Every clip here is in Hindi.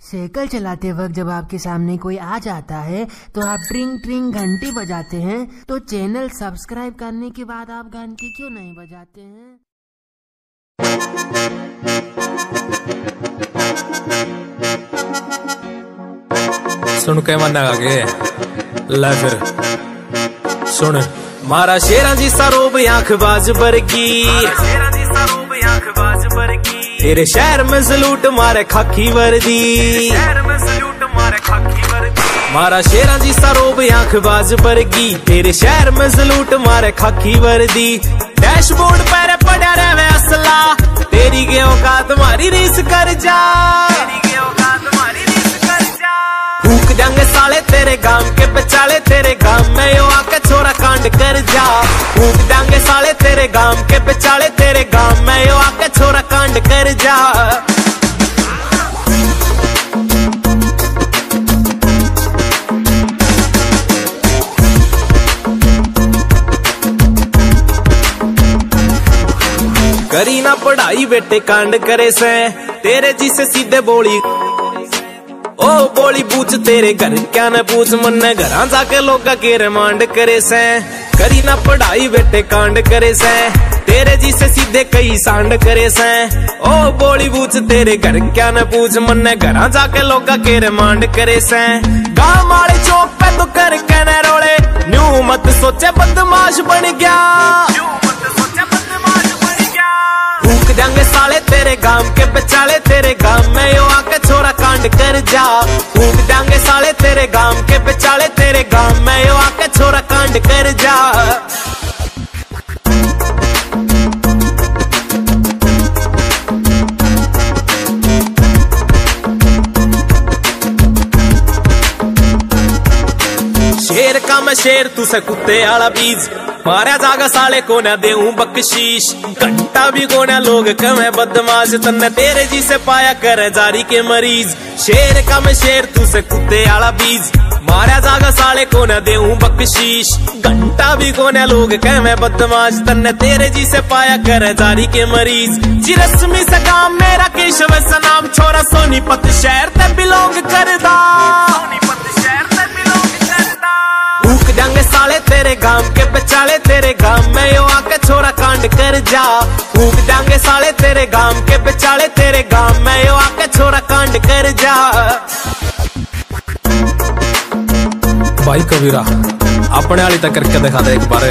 साइकिल चलाते वक्त जब आपके सामने कोई आ जाता है तो आप ट्रिंग ट्रिंग घंटी बजाते हैं, तो चैनल सब्सक्राइब करने के बाद आप घंटी क्यों नहीं बजाते हैं? सुन के मन आगे ले फिर सुन। मारा शेरा जी सरोब आंख बाज बरगी, तेरे शहर में सलूट मारे खाकी वर्दी। मारा शेरा जी सरोब आंख बाज बरगी, तेरे शहर में सलूट मारे खाकी वर्दी। डैशबोर्ड पर पड़ा रहे असला, तेरी के औकात तुम्हारी रीस कर जा। फूक जाएंगे साले तेरे गांव के बेचाले, तेरे गांव में यो आके छोरा कांड कर जा। फूक जाएंगे साले तेरे गांव के बेचाले, तेरे गांव में यो आके छोरा कांड कर जा। करी ना पढ़ाई बेटे कांड करे से, तेरे जी से सीधे बोली ओ बोली पूछ तेरे घर क्या न पूछ, मन घर जाके लोगा के रिमांड करे से। करी ना पढ़ाई बेटे कांड करे से, तेरे जी से सीधे कई सांड करे से। ओ बोली पूछ तेरे घर क्या न पूछ, मन घर जाके लोगा के रिमांड करे से। गांव वाले चौक पे तो कर कहने रोले, न्यू मत सोचे बदमाश बन गया। फूक जाएंगे साले तेरे गांव के बेचाले, तेरे गांव में यो आके छोरा कांड कर जा। फूक जाएंगे साले तेरे गांव के बेचाले, तेरे गांव में यो आके छोरा कांड कर जा। शेर का मैं शेर तू से कुत्ते आला बीज, मारा जागा साले को न देऊं बख्शीश। घंटा भी को न लोग कमे बदमाश, तन्ने तेरे जी से पाया कर जारी के मरीज। शेर का मैं शेर तू से कुत्ते आला बीज, मारा जागा साले को न देऊं बख्शीश। घंटा भी को न लोग कमे बदमाश, तन्ने तेरे जी से पाया कर जारी के मरीज। चिरस्मी से काम मेरा केशव नाम, छोरा सोनीपत शहर ते बिलोंग करदा। फूक जाएंगे साले तेरे गांव के बेचाले, तेरे गांव में यो आके छोरा कांड कर जा। फूक जाएंगे साले तेरे गांव के बेचाले, तेरे गांव में यो आके छोरा कांड कर जा। भाई कबीरा अपने वाली तक करके दिखा दे एक बार,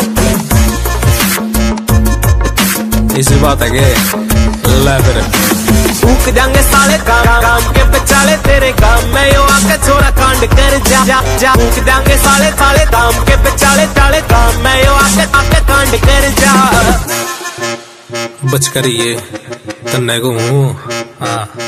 इसी बात है के ले फिर। फूक जाएंगे साले गांव के बेचाले, तेरे गांव में यो आके छोरा कांड कर जा। फूक जाएंगे साले साले गांव के बेचाले, चाले गांव में यो आके कांड कर जा। बच करिए तन्ने को हाँ।